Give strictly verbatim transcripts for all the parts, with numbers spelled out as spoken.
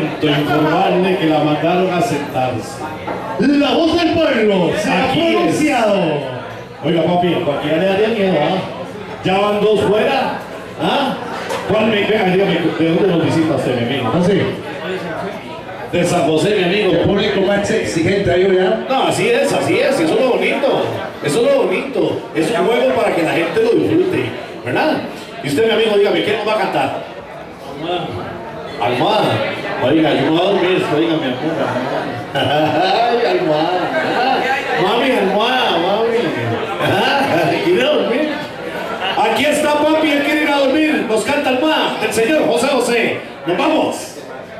Lamento informarle que la mandaron a sentarse. La voz del pueblo se ha Aquí pronunciado. es. Oiga, papi, cualquiera le daría miedo, ¿ah? Ya van dos fuera, ¿ah? ¿Cuál me queda? Dígame, ¿de dónde nos visita usted, mi amigo? Así. De San José, mi amigo. ¿Te pone como más exigente ahí, ya? No, así es, así es, eso es lo bonito. Eso es lo bonito. Es un juego para que la gente lo disfrute, ¿verdad? Y usted, mi amigo, dígame, ¿quién nos va a cantar? Almohada. Oiga, yo me voy a dormir, oiga, mi almohada. Ay, almohada. Mami, almohada, mami. ¿Quiere dormir? Aquí está papi, él quiere ir a dormir. Nos canta almohada del señor José José. Nos vamos.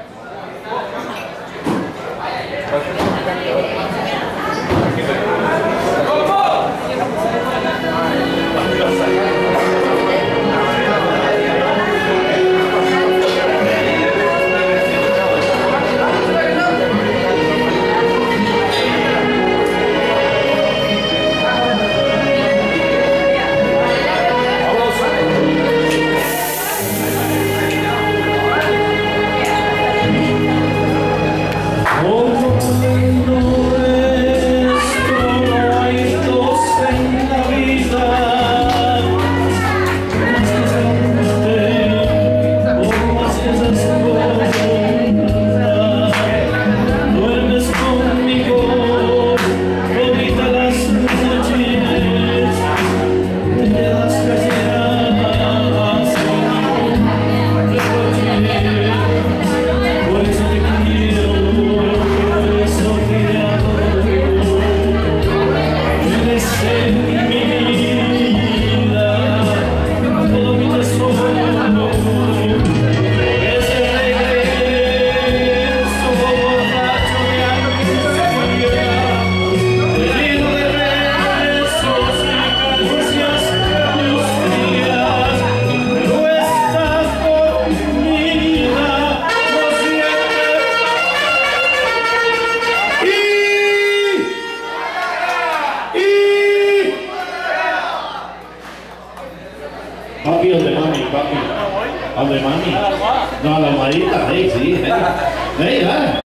Papi, ¿dónde mami? Papi. ¿Dónde mami? No, a la almohadita, hey, sí, hey. Hey, ah.